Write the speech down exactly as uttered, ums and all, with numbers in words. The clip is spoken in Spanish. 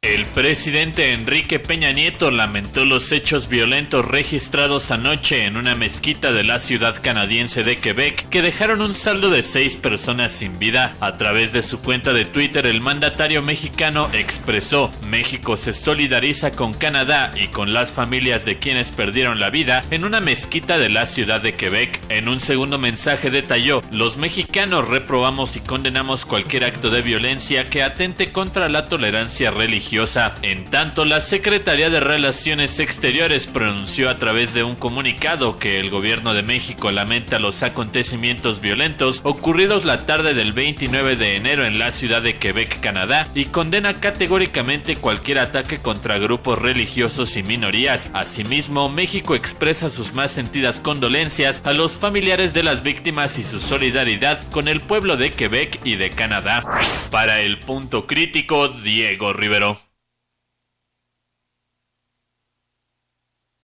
El presidente Enrique Peña Nieto lamentó los hechos violentos registrados anoche en una mezquita de la ciudad canadiense de Quebec que dejaron un saldo de seis personas sin vida. A través de su cuenta de Twitter, el mandatario mexicano expresó: México se solidariza con Canadá y con las familias de quienes perdieron la vida en una mezquita de la ciudad de Quebec. En un segundo mensaje detalló: los mexicanos reprobamos y condenamos cualquier acto de violencia que atente contra la tolerancia religiosa. En tanto, la Secretaría de Relaciones Exteriores pronunció a través de un comunicado que el gobierno de México lamenta los acontecimientos violentos ocurridos la tarde del veintinueve de enero en la ciudad de Quebec, Canadá, y condena categóricamente cualquier ataque contra grupos religiosos y minorías. Asimismo, México expresa sus más sentidas condolencias a los familiares de las víctimas y su solidaridad con el pueblo de Quebec y de Canadá. Para El Punto Crítico, Diego Rivero.